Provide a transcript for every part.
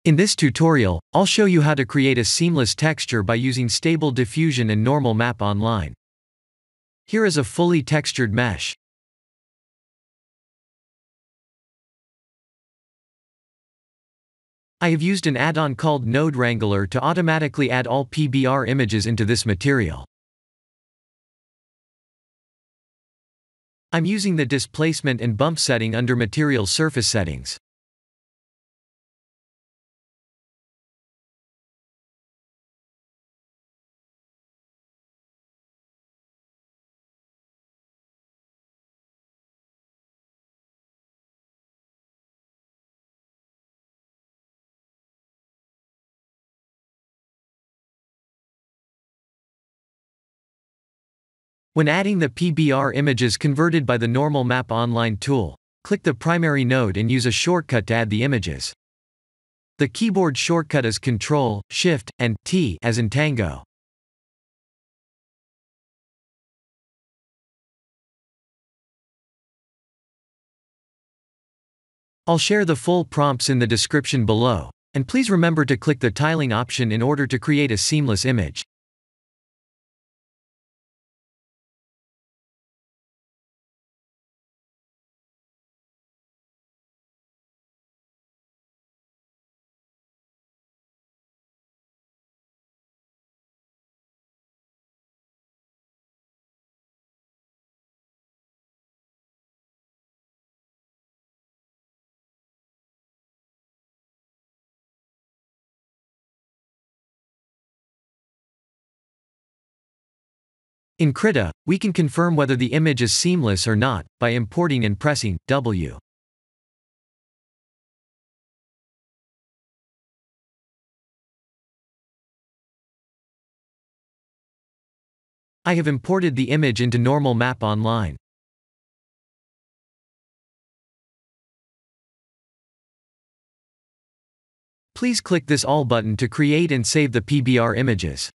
In this tutorial, I'll show you how to create a seamless texture by using Stable Diffusion and normal map online. Here is a fully textured mesh. I have used an add-on called Node Wrangler to automatically add all PBR images into this material. I'm using the displacement and bump setting under Material Surface Settings. When adding the PBR images converted by the normal map online tool, click the primary node and use a shortcut to add the images. The keyboard shortcut is Ctrl, Shift, and T as in Tango. I'll share the full prompts in the description below, and please remember to click the tiling option in order to create a seamless image. In Krita, we can confirm whether the image is seamless or not by importing and pressing W. I have imported the image into normal map online. Please click this All button to create and save the PBR images.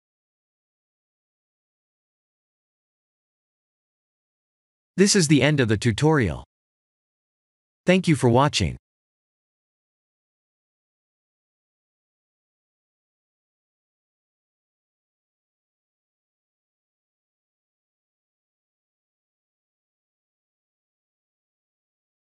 This is the end of the tutorial. Thank you for watching.